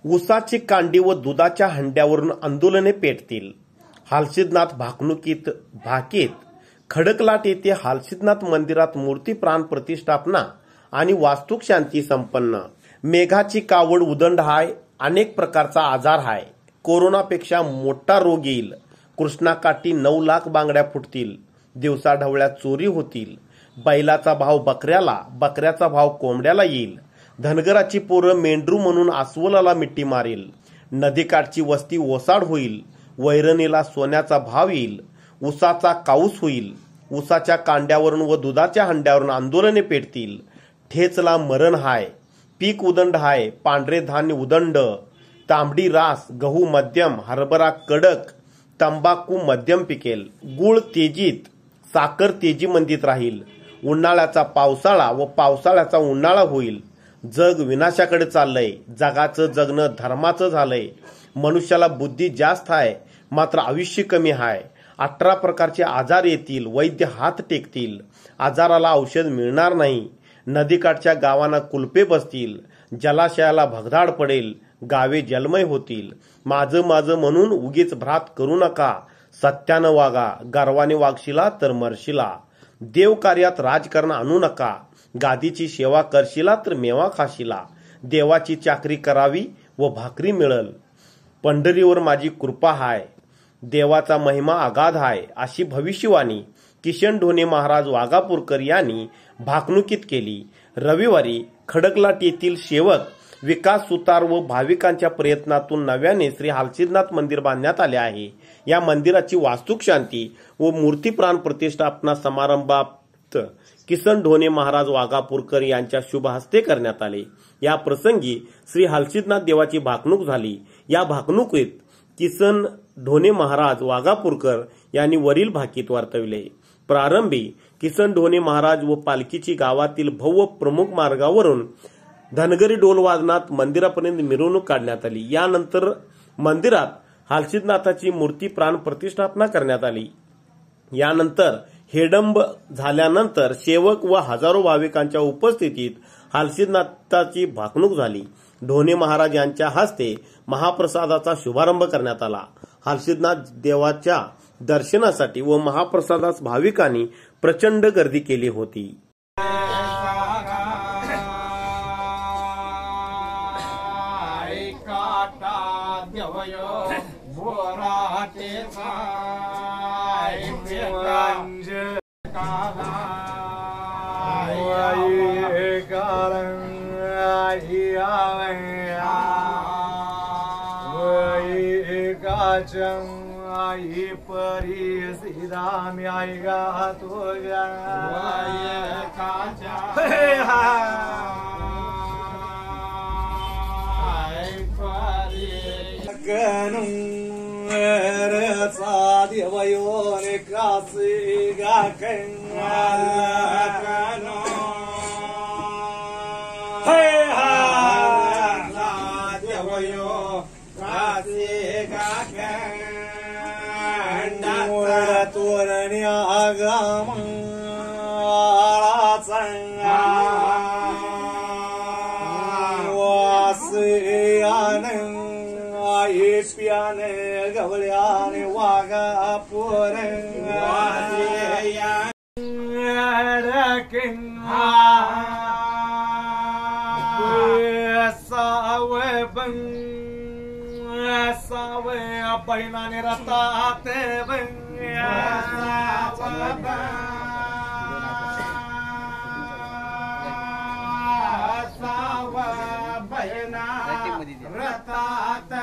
ऊसाची कांडी व दुधाच्या हंड्यावरून आंदोलने पेटतील. हालसिद्धनाथ भाकणुकीत भाकीत खडकलाट येथे हालसिद्धनाथ मंदिरात मूर्ती प्राण प्रतिष्ठापना आणि वास्तुक शांती संपन्न. मेघाची कावड उदंड हाय. अनेक प्रकारचा आजार हाय. कोरोनापेक्षा मोठा रोग येईल. कृष्णाकाठी 9 लाख बांगड्या फुटतील. दिवसा ढवळ्या चोरी होतील. बैलाचा भाव बकऱ्याला, बकऱ्याचा भाव कोंबड्याला येईल. धनगराची पोरं मेंढरू म्हणून अस्वलाला मिठी मारेल. नदीकाठची वस्ती ओसाड होईल. वैरणीला सोन्याचा भाव येईल. ऊसाचा काऊस होईल. ऊसाच्या कांड्यावरून व दुधाच्या हंड्यावरून आंदोलने पेटतील. ठेचला मरण हाय. पीक उदंड हाय. पांढरे धान्य उदंड. तांबडी रास, गहू मध्यम, हरभरा कडक, तंबाखू मध्यम पिकेल. गुळ तेजीत, साखर तेजी मंदीत राहील. उन्हाळ्याचा पावसाळा व पावसाळ्याचा उन्हाळा होईल. जग विनाशाकडे चाललंय. जगाचं जगणं धर्माचं झालंय. मनुष्याला बुद्धी जास्त आहे, मात्र आयुष्य कमी आहे. 18 प्रकारचे आजार येतील. वैद्य हात टेकतील. आजाराला औषध मिळणार नाही. नदीकाठच्या गावांना कुलपे बसतील. जलाशयाला भगदाड पडेल. गावे जलमय होतील. माझं माझं म्हणून उगीच भ्रात करू नका. सत्यानं वागा. गर्वाने वागशिला तर मरशिला. देव कार्यात राजकारण आणू नका. गादीची सेवा करशिला तर मेवा खाशिला. देवाची चाकरी करावी व भाकरी मिळल. पंढरीवर माझी कृपा हाय. देवाचा महिमा अगाध हाय. अशी भविष्यवाणी किशन ढोणे महाराज वाघापूरकर यांनी भाकणुकीत केली. रविवारी खडकलाट येथील सेवक विकास सुतार व भाविकांच्या प्रयत्नातून नव्याने श्री हालसिद्धनाथ मंदिर बांधण्यात आले आहे. या मंदिराची वास्तुक शांती व मूर्ती प्राण प्रतिष्ठापना समारंभात किसन ढोणे महाराज वाघापूरकर यांच्या शुभ हस्ते करण्यात आले. या प्रसंगी श्री हालसिद्धनाथ देवाची भाकणूक झाली. या भाकणुकीत किसन ढोणे महाराज वाघापूरकर यांनी वरील भाकीत वर्तविले. प्रारंभी किसन ढोणे महाराज व पालखीची गावातील भव्य प्रमुख मार्गावरून धनगरी डोल वादनात मंदिरापर्यंत मिरवणूक काढण्यात आली. यानंतर मंदिरात हालसिद्धनाथाची मूर्ती प्राण प्रतिष्ठापना करण्यात आली. यानंतर हेडंब झाल्यानंतर सेवक व हजारो भाविकांच्या उपस्थितीत हालसिद्धनाथाची भाकणूक झाली. ढोणे महाराज यांच्या हस्ते महाप्रसादाचा शुभारंभ करण्यात आला. हालसिद्धनाथ देवाच्या दर्शनासाठी व महाप्रसादास भाविकांनी प्रचंड गर्दी केली होती. आई परी सीधा मी आई गा तो गणू देवयो ने काशी गा तोरण्या गामाळाचा वासयाने आई प्याने गवळ्याने वाघापूर सावे बैलाने रतात रतात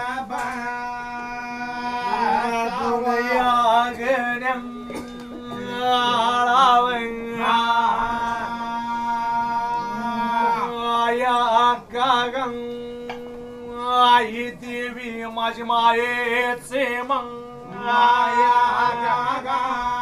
आई देवी माझी मायेचे मंग